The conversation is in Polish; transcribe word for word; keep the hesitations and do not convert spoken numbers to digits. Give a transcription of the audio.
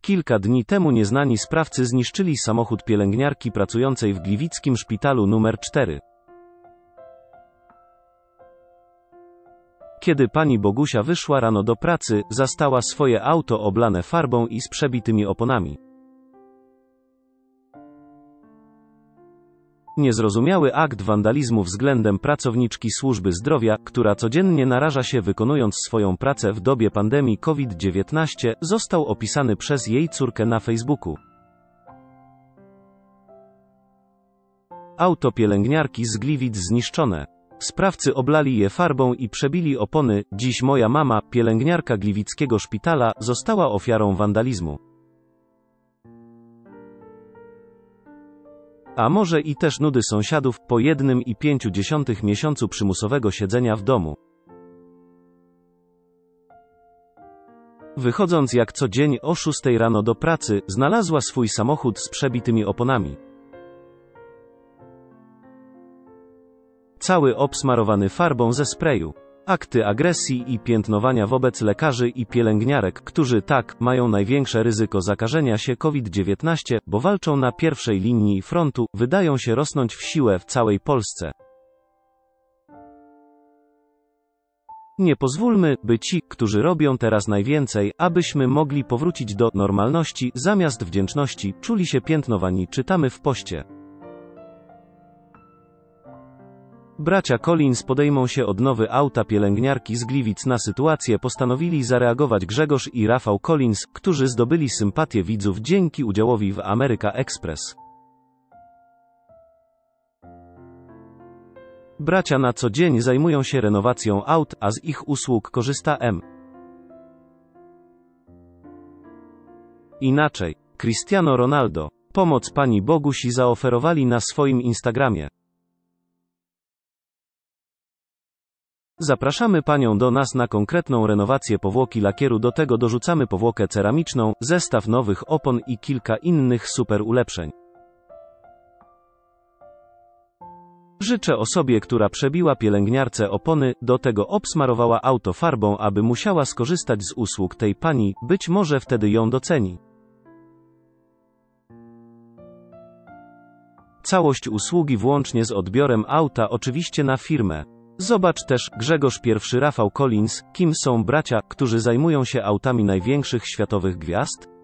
Kilka dni temu nieznani sprawcy zniszczyli samochód pielęgniarki pracującej w gliwickim szpitalu numer cztery. Kiedy pani Bogusia wyszła rano do pracy, zastała swoje auto oblane farbą i z przebitymi oponami. Niezrozumiały akt wandalizmu względem pracowniczki służby zdrowia, która codziennie naraża się wykonując swoją pracę w dobie pandemii COVID dziewiętnaście, został opisany przez jej córkę na Facebooku. Auto pielęgniarki z Gliwic zniszczone. Sprawcy oblali je farbą i przebili opony. Dziś moja mama, pielęgniarka gliwickiego szpitala, została ofiarą wandalizmu. A może i też nudy sąsiadów, po jednym i pięciu dziesiątych miesiącu przymusowego siedzenia w domu. Wychodząc jak co dzień o szóstej rano do pracy, znalazła swój samochód z przebitymi oponami. Cały obsmarowany farbą ze sprayu. Akty agresji i piętnowania wobec lekarzy i pielęgniarek, którzy tak, mają największe ryzyko zakażenia się COVID dziewiętnaście, bo walczą na pierwszej linii frontu, wydają się rosnąć w siłę w całej Polsce. Nie pozwólmy, by ci, którzy robią teraz najwięcej, abyśmy mogli powrócić do normalności, zamiast wdzięczności, czuli się piętnowani, czytamy w poście. Bracia Collins podejmą się odnowy auta pielęgniarki z Gliwic. Na sytuację postanowili zareagować Grzegorz i Rafał Collins, którzy zdobyli sympatię widzów dzięki udziałowi w America Express. Bracia na co dzień zajmują się renowacją aut, a z ich usług korzysta M. Inaczej. Cristiano Ronaldo. Pomoc pani Bogusi zaoferowali na swoim Instagramie. Zapraszamy panią do nas na konkretną renowację powłoki lakieru, do tego dorzucamy powłokę ceramiczną, zestaw nowych opon i kilka innych super ulepszeń. Życzę osobie, która przebiła pielęgniarce opony, do tego obsmarowała auto farbą, aby musiała skorzystać z usług tej pani, być może wtedy ją doceni. Całość usługi włącznie z odbiorem auta oczywiście na firmę. Zobacz też, Grzegorz pierwszy Rafał Collins, kim są bracia, którzy zajmują się autami największych światowych gwiazd?